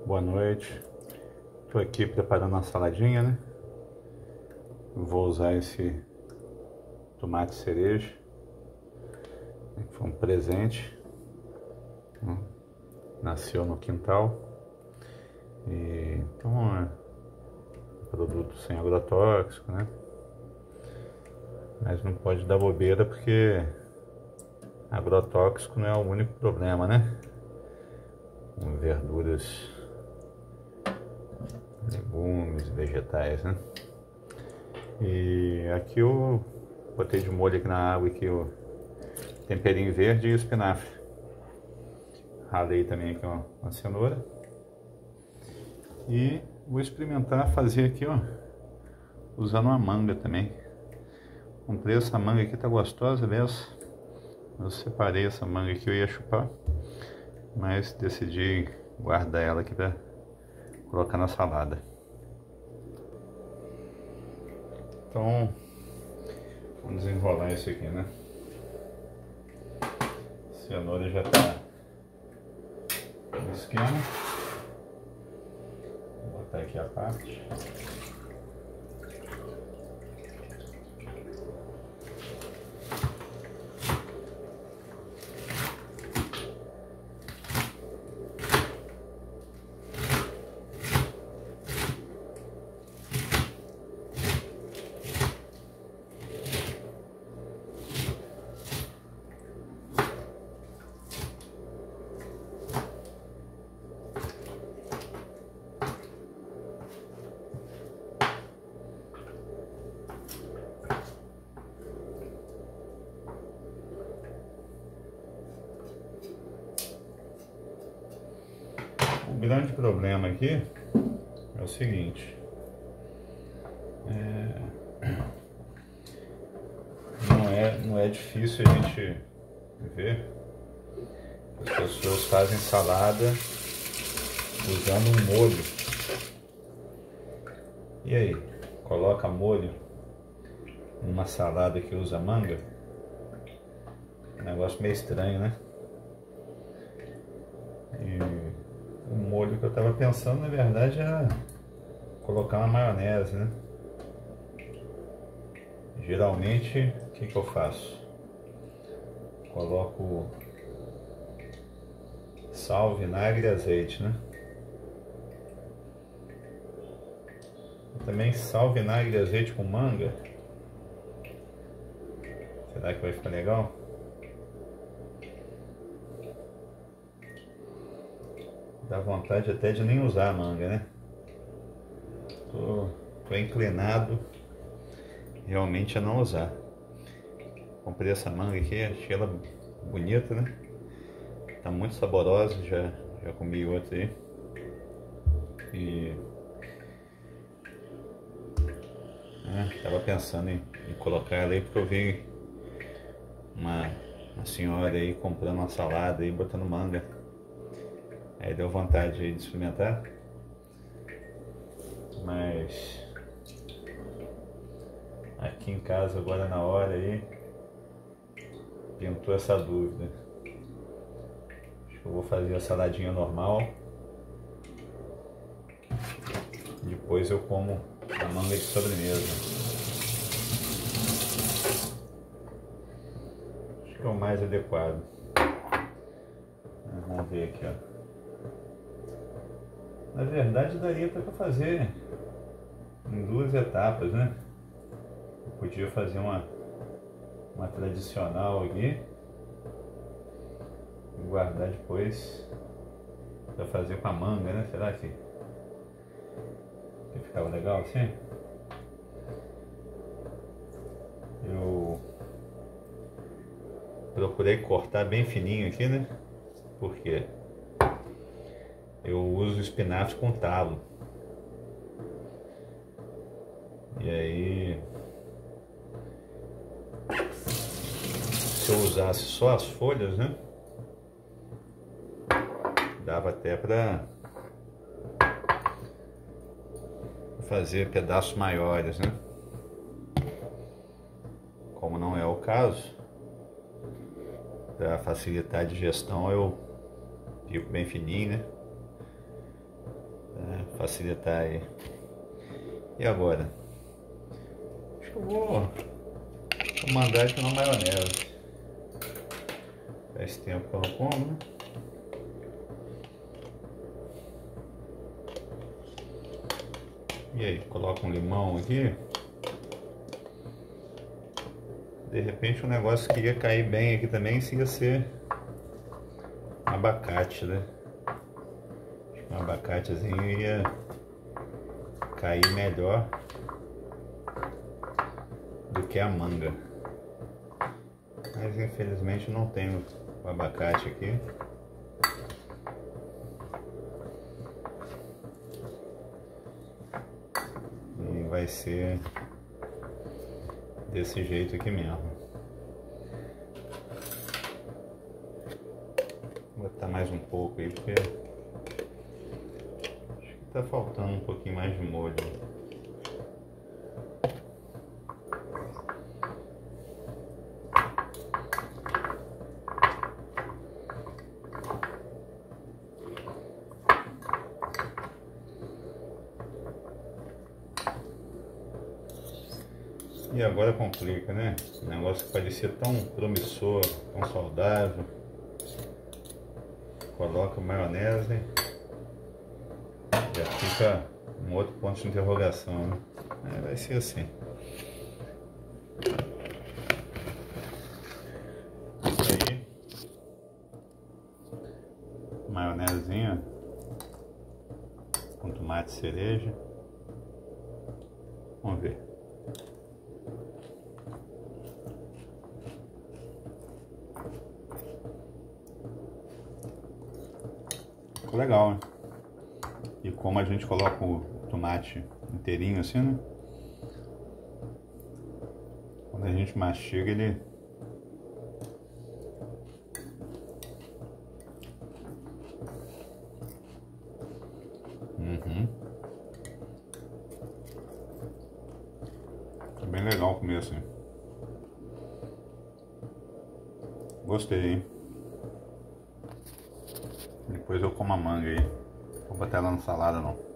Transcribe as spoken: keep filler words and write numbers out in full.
Boa noite. Estou aqui preparando uma saladinha, né? Vou usar esse tomate cereja, que foi um presente, nasceu no quintal. E então é um produto sem agrotóxico, né? Mas não pode dar bobeira porque agrotóxico não é o único problema, né? Com verduras, legumes, vegetais, né? E aqui eu botei de molho aqui na água aqui o temperinho verde e o espinafre. Ralei também aqui uma, uma cenoura. E vou experimentar fazer aqui, ó, usando uma manga também. Comprei essa manga aqui, tá gostosa dessa. Eu separei essa manga aqui, eu ia chupar, mas decidi guardar ela aqui para colocar na salada. Então, vamos desenrolar isso aqui, né? A cenoura já tá no esquema. Vou botar aqui a parte. O grande problema aqui é o seguinte, é, não, é, não é difícil a gente ver as pessoas fazem salada usando um molho. E aí, coloca molho numa salada que usa manga? Um negócio meio estranho, né? E o molho que eu estava pensando, na verdade, era colocar uma maionese, né? Geralmente, o que que eu faço? Coloco sal, vinagre e azeite, né? Também sal, vinagre e azeite com manga. Será que vai ficar legal? Dá vontade até de nem usar a manga, né? Tô, tô inclinado realmente a não usar. Comprei essa manga aqui, achei ela bonita, né? Tá muito saborosa, já, já comi outra aí. E é, tava pensando em, em colocar ela aí porque eu vi uma, uma senhora aí comprando uma salada e botando manga. Aí deu vontade de experimentar, mas aqui em casa agora na hora aí pintou essa dúvida. Acho que eu vou fazer a saladinha normal, depois eu como a manga de sobremesa. Acho que é o mais adequado. Vamos ver aqui, ó. Na verdade daria para fazer em duas etapas, né? Eu podia fazer uma, uma tradicional aqui e guardar depois para fazer com a manga, né? Será que, que ficava legal assim? Eu procurei cortar bem fininho aqui, né? Porque eu uso espinafre com talo. E aí, se eu usasse só as folhas, né? Dava até para fazer pedaços maiores, né? Como não é o caso, para facilitar a digestão eu pico bem fininho, né? facilitar aí. E agora? Acho que eu vou, vou mandar aqui na maionese. Faz tempo que eu não como, né? E aí, coloca um limão aqui. De repente um negócio que ia cair bem aqui também ia ser abacate, né? Acho que um abacatezinho ia cair melhor do que a manga. Mas infelizmente não tenho o abacate aqui. E vai ser desse jeito aqui mesmo. Vou botar mais um pouco aí porque acho que tá faltando um pouquinho mais de molho. E agora complica, né? O negócio que parecia tão promissor, tão saudável. Coloca maionese, já fica um outro ponto de interrogação, né? É, vai ser assim. E aí, maionezinha com tomate cereja. Vamos ver. Ficou legal, né? E como a gente coloca o tomate inteirinho assim, né? Quando a gente mastiga ele... Uhum. Tá bem legal comer assim. Gostei, hein? Depois eu como a manga aí. Vou botar ela na salada não.